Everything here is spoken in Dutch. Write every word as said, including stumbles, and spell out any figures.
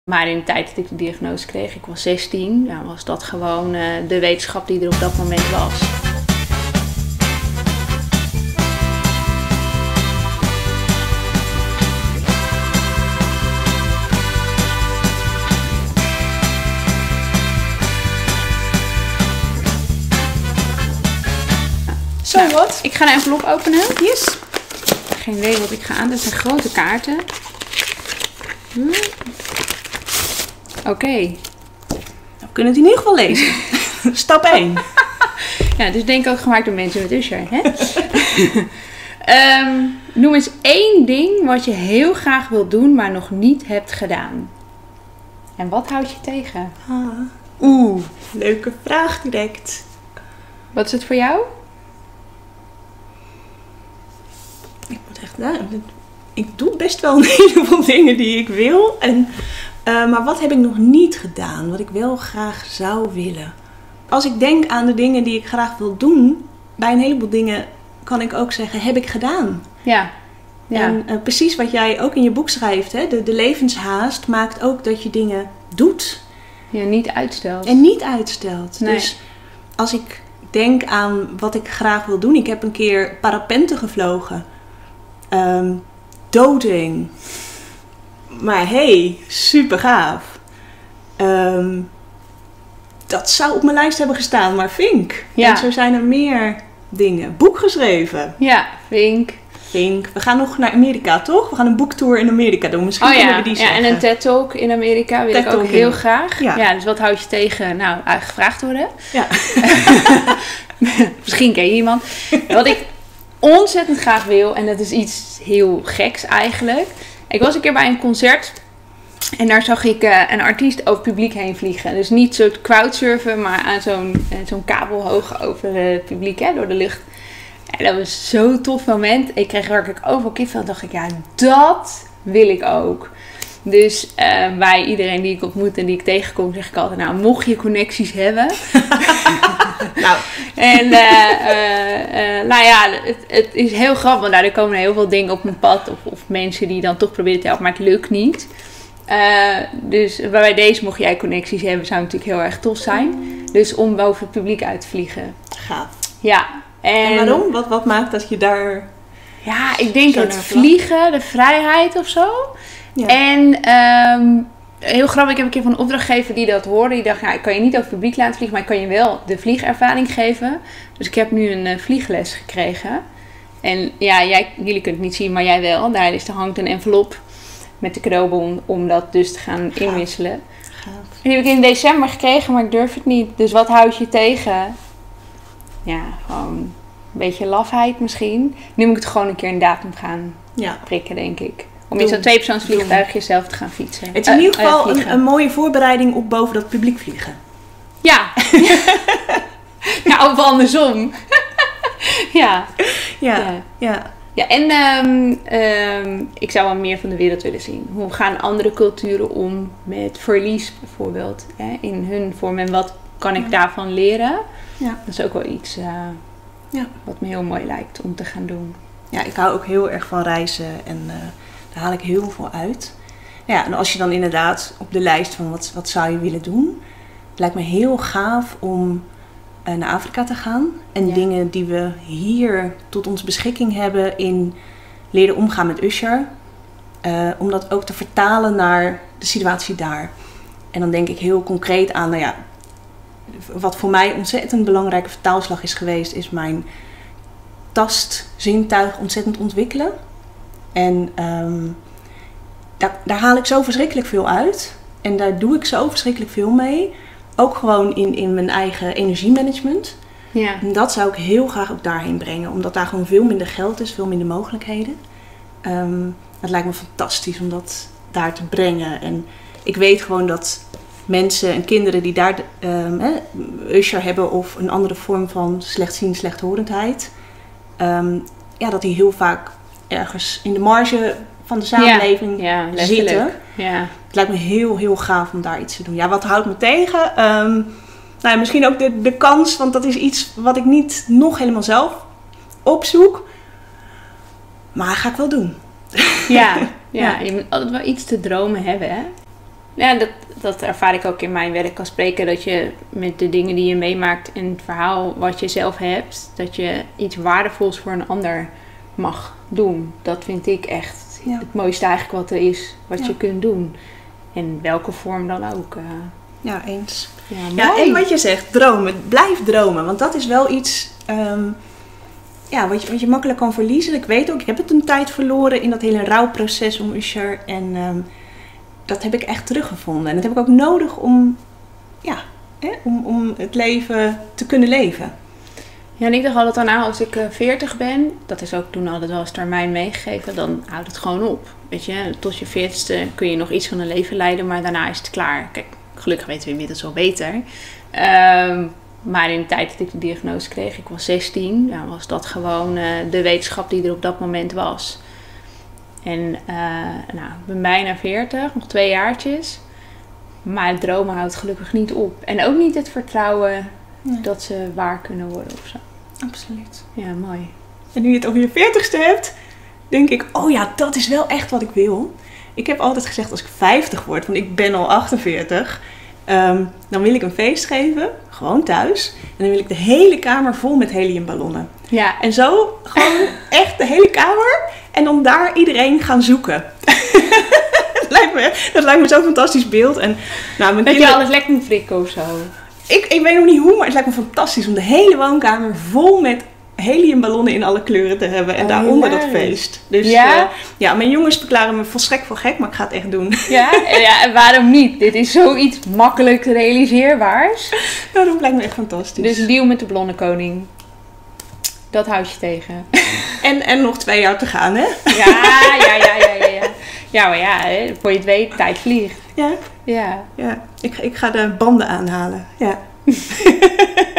Maar in de tijd dat ik de diagnose kreeg, ik was zestien, nou was dat gewoon uh, de wetenschap die er op dat moment was. Zo nou, wat? Ik ga een envelop openen. Yes. Geen idee wat ik ga aan. Dat zijn grote kaarten. Hm. Oké. Okay. Nou, we kunnen het in ieder geval lezen. Stap één. Ja, dus denk ook gemaakt door mensen met Usher. Hè? um, noem eens één ding wat je heel graag wilt doen, maar nog niet hebt gedaan. En wat houdt je tegen? Ah. Oeh, leuke vraag direct. Wat is het voor jou? Ik moet echt... Nou, ik doe best wel een heleboel dingen die ik wil. En, uh, maar wat heb ik nog niet gedaan? Wat ik wel graag zou willen. Als ik denk aan de dingen die ik graag wil doen, bij een heleboel dingen kan ik ook zeggen, heb ik gedaan. Ja. Ja. En uh, precies wat jij ook in je boek schrijft, hè, de, de levenshaast maakt ook dat je dingen doet. Ja, niet uitstelt. En niet uitstelt. Nee. Dus als ik denk aan wat ik graag wil doen. Ik heb een keer parapenten gevlogen. Um, doodeng. Maar hey, super gaaf. Um, dat zou op mijn lijst hebben gestaan, maar vink. Ja. En zo zijn er meer dingen. Boek geschreven. Ja, vink. Vink. We gaan nog naar Amerika, toch? We gaan een boektour in Amerika doen. Misschien oh, kunnen ja. we die ja, zeggen. en een TED-talk in Amerika wil ik ook heel in. graag. Ja. ja, dus wat houd je tegen? Nou, gevraagd worden. Ja. Misschien ken je iemand. Wat ik ontzettend graag wil, en dat is iets heel geks eigenlijk. Ik was een keer bij een concert en daar zag ik uh, een artiest over het publiek heen vliegen. Dus niet zo crowdsurfen, maar aan zo'n uh, zo'n kabel hoog over het publiek, hè, door de lucht. En dat was zo'n tof moment. Ik kreeg werkelijk overal kipvel en dacht ik, ja, dat wil ik ook. Dus uh, bij iedereen die ik ontmoet en die ik tegenkom, zeg ik altijd, nou, mocht je connecties hebben. nou. En uh, uh, uh, nou ja, het, het is heel grappig, want daar komen heel veel dingen op mijn pad. Of, of mensen die dan toch proberen te helpen, maar het lukt niet. Uh, dus bij deze, mocht jij connecties hebben, zou het natuurlijk heel erg tof zijn. Dus om boven het publiek uit te vliegen. Gaaf. Ja. En, en waarom? Wat, wat maakt dat je daar... Ja, ik denk het vliegen, de vrijheid of zo. Ja. En um, heel grappig, ik heb een keer van een opdrachtgever die dat hoorde. Die dacht, nou, ik kan je niet over het publiek laten vliegen, maar ik kan je wel de vliegervaring geven. Dus ik heb nu een uh, vliegles gekregen. En ja, jij, jullie kunnen het niet zien, maar jij wel. Daar is, er hangt een envelop met de cadeaubon om dat dus te gaan Gaaf. inwisselen. Gaaf. En die heb ik in december gekregen, maar ik durf het niet. Dus wat houd je tegen? Ja, gewoon een beetje lafheid misschien. Nu moet ik het gewoon een keer een datum gaan ja. prikken, denk ik. Om in zo'n tweepersoonsvliegtuig jezelf te gaan fietsen. Het is in uh, ieder geval uh, een, een mooie voorbereiding op boven dat publiek vliegen. Ja. Ja, of andersom. ja. Ja. Ja. ja. Ja, en um, um, ik zou wel meer van de wereld willen zien. Hoe gaan andere culturen om met verlies bijvoorbeeld? Hè, in hun vorm. En wat kan ik ja. daarvan leren? Ja. Dat is ook wel iets uh, ja. wat me heel mooi lijkt om te gaan doen. Ja, ik hou ook heel erg van reizen en uh, daar haal ik heel veel uit. Ja, en als je dan inderdaad op de lijst van wat, wat zou je willen doen, het lijkt me heel gaaf om uh, naar Afrika te gaan. En ja. dingen die we hier tot onze beschikking hebben in leren omgaan met Usher. Uh, om dat ook te vertalen naar de situatie daar. En dan denk ik heel concreet aan, nou ja, wat voor mij ontzettend belangrijke vertaalslag is geweest, is mijn tastzintuig ontzettend ontwikkelen. En um, daar, daar haal ik zo verschrikkelijk veel uit. En daar doe ik zo verschrikkelijk veel mee. Ook gewoon in, in mijn eigen energiemanagement. Ja. En dat zou ik heel graag ook daarheen brengen. Omdat daar gewoon veel minder geld is, veel minder mogelijkheden. Um, het lijkt me fantastisch om dat daar te brengen. En ik weet gewoon dat mensen en kinderen die daar um, eh, Usher hebben of een andere vorm van slechtziend, slechthorendheid. Um, ja, dat die heel vaak ergens in de marge van de samenleving ja, ja, zitten. Ja. Het lijkt me heel, heel gaaf om daar iets te doen. Ja, wat houdt me tegen? Um, nou ja, misschien ook de, de kans, want dat is iets wat ik niet nog helemaal zelf opzoek. Maar ga ik wel doen. Ja, ja, je moet altijd wel iets te dromen hebben, hè? Ja, dat, dat ervaar ik ook in mijn werk als spreker. Dat je met de dingen die je meemaakt en het verhaal wat je zelf hebt, dat je iets waardevols voor een ander mag doen. Dat vind ik echt Ja. het mooiste eigenlijk wat er is, wat Ja. je kunt doen. In welke vorm dan ook. uh. Ja, eens. Ja, Ja, mooi. en wat je zegt, dromen. Blijf dromen. Want dat is wel iets ehm, ja, wat, je, wat je makkelijk kan verliezen. Ik weet ook, ik heb het een tijd verloren in dat hele rouwproces om Usher. En ehm, dat heb ik echt teruggevonden. En dat heb ik ook nodig om, ja, hè, om, om het leven te kunnen leven. Ja, en ik dacht altijd aan, als ik uh, veertig ben, dat is ook toen altijd wel als termijn meegegeven, dan houdt het gewoon op. Weet je, tot je veertigste kun je nog iets van een leven leiden, maar daarna is het klaar. Kijk, gelukkig weten we inmiddels wel beter. Um, maar in de tijd dat ik de diagnose kreeg, ik was zestien, ja, was dat gewoon uh, de wetenschap die er op dat moment was. En uh, nou, ik ben bijna veertig, nog twee jaartjes. Maar het dromen houdt gelukkig niet op. En ook niet het vertrouwen Nee. dat ze waar kunnen worden of zo. Absoluut. Ja, mooi. En nu je het over je veertigste hebt, denk ik, oh ja, dat is wel echt wat ik wil. Ik heb altijd gezegd, als ik vijftig word, want ik ben al achtenveertig, um, dan wil ik een feest geven, gewoon thuis. En dan wil ik de hele kamer vol met heliumballonnen. Ja, En zo gewoon echt de hele kamer en dan daar iedereen gaan zoeken. dat, lijkt me, dat lijkt me zo'n fantastisch beeld. En, nou, mijn dat je kinderen, alles lekker moet frikken of zo. ik, ik weet nog niet hoe, maar het lijkt me fantastisch om de hele woonkamer vol met heliumballonnen in alle kleuren te hebben. En Oh, daaronder dat hilarisch. feest. Dus Ja? ja? Uh, ja, mijn jongens verklaren me volstrekt voor gek, maar ik ga het echt doen. Ja, en, ja, en waarom niet? Dit is zoiets makkelijk realiseerbaars. Nou, dat lijkt me echt fantastisch. Dus een deal met de blonde koning. Dat houd je tegen. En, en nog twee jaar te gaan, hè? Ja, ja, ja, ja, ja. Ja, ja maar ja, hè, voor je het weet, tijd vliegt. Ja, Ja. ja. Ik, ga- ik ga de banden aanhalen. Ja.